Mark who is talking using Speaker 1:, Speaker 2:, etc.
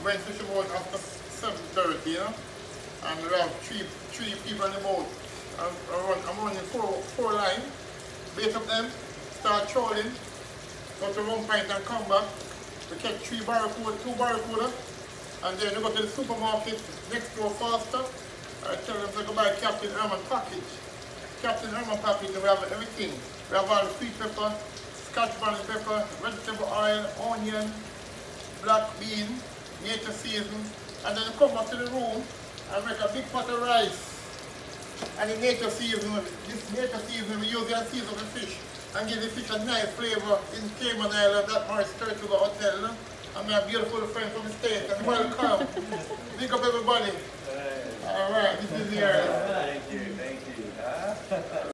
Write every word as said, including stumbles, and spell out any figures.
Speaker 1: went fishing boat after seven thirty, you know, and we have three three people on the boat. I'm, I'm running four four lines, bait up them, start trolling, go to one point and come back. We catch three barracuda, two barracuda, and then we go to the supermarket next door faster. I tell them to go buy Captain Herman package. Captain Herman package, we have everything. We have all the sweet pepper, scotch bonnet pepper, vegetable oil, onion, black bean, nature season, and then you come back to the room and make a big pot of rice. And the nature season, this nature season, we use and season the fish and give the fish a nice flavor in Cayman Island, that Morris straight to the hotel. And my beautiful friend from the States, and welcome. Big up everybody. All right, this is your.
Speaker 2: Thank you, thank you.